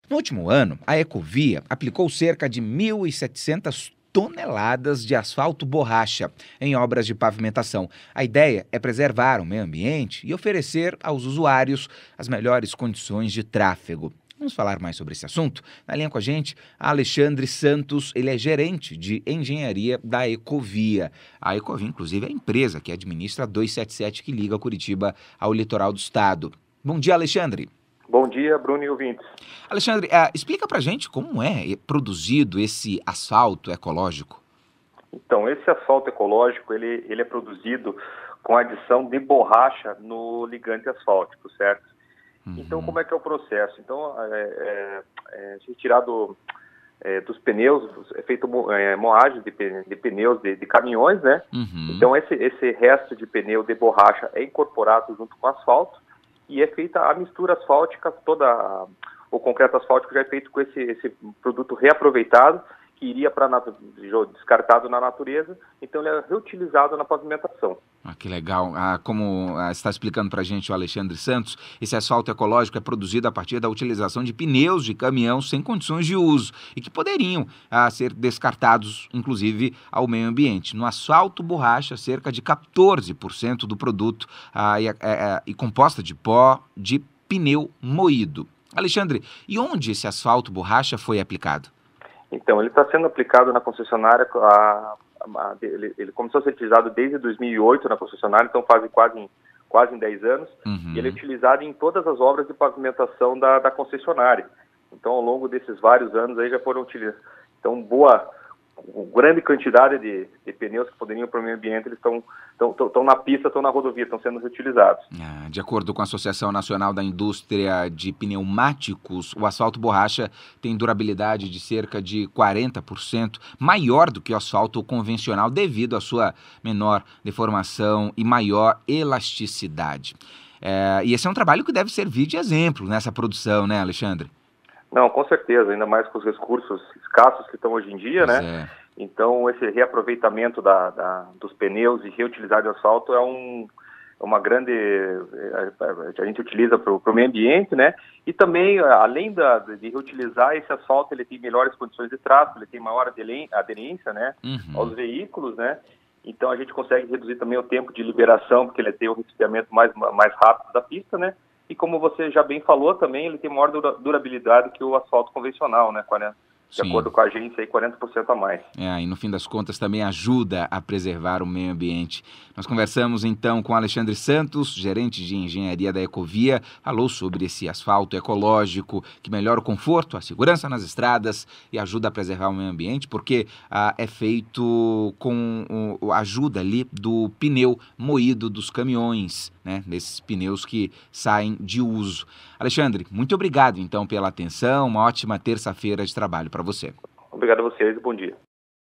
No último ano, a Ecovia aplicou cerca de 1.700 toneladas de asfalto borracha em obras de pavimentação. A ideia é preservar o meio ambiente e oferecer aos usuários as melhores condições de tráfego. Vamos falar mais sobre esse assunto? Na linha com a gente, Alexandre Santos, ele é gerente de engenharia da Ecovia. A Ecovia, inclusive, é a empresa que administra a 277 que liga Curitiba ao litoral do estado. Bom dia, Alexandre. Bom dia, Bruno e ouvintes. Alexandre, explica pra gente como é produzido esse asfalto ecológico. Então, esse asfalto ecológico, ele é produzido com adição de borracha no ligante asfáltico, certo? Então, como é que é o processo? Então, retirado dos pneus, é feito moagem de pneus de caminhões, né? Então, esse resto de pneu de borracha é incorporado junto com o asfalto e é feita a mistura asfáltica, o concreto asfáltico já é feito com esse produto reaproveitado, que iria descartado na natureza, então ele é reutilizado na pavimentação. Que legal. Como está explicando para a gente o Alexandre Santos, esse asfalto ecológico é produzido a partir da utilização de pneus de caminhão sem condições de uso e que poderiam ser descartados, inclusive, ao meio ambiente. No asfalto borracha, cerca de 14% do produto e composta de pó de pneu moído. Alexandre, e onde esse asfalto borracha foi aplicado? Então, ele está sendo aplicado na concessionária, ele começou a ser utilizado desde 2008 na concessionária, então faz quase em 10 anos, e ele é utilizado em todas as obras de pavimentação da concessionária. Então, ao longo desses vários anos, aí já foram utilizados. Então, grande quantidade de pneus que poderiam para o meio ambiente, eles estão na pista, estão na rodovia, estão sendo reutilizados. De acordo com a Associação Nacional da Indústria de Pneumáticos, o asfalto borracha tem durabilidade de cerca de 40%, maior do que o asfalto convencional, devido à sua menor deformação e maior elasticidade. E esse é um trabalho que deve servir de exemplo nessa produção, né, Alexandre? Não, com certeza, ainda mais com os recursos escassos que estão hoje em dia, né? Então, esse reaproveitamento dos pneus e reutilizar de asfalto é uma grande... A gente utiliza para o meio ambiente, né? E também, além de reutilizar esse asfalto, ele tem melhores condições de tráfego, ele tem maior aderência, né? Aos veículos, né? Então, a gente consegue reduzir também o tempo de liberação, porque ele tem o resfriamento mais rápido da pista, né? E como você já bem falou também, ele tem maior durabilidade que o asfalto convencional, né? De acordo com a agência, aí 40% a mais. E no fim das contas também ajuda a preservar o meio ambiente. Nós conversamos então com Alexandre Santos, gerente de engenharia da Ecovia, falou sobre esse asfalto ecológico que melhora o conforto, a segurança nas estradas e ajuda a preservar o meio ambiente, porque é feito com a ajuda ali do pneu moído dos caminhões, né? Desses pneus que saem de uso. Alexandre, muito obrigado então pela atenção, uma ótima terça-feira de trabalho para você. Obrigado a vocês e bom dia.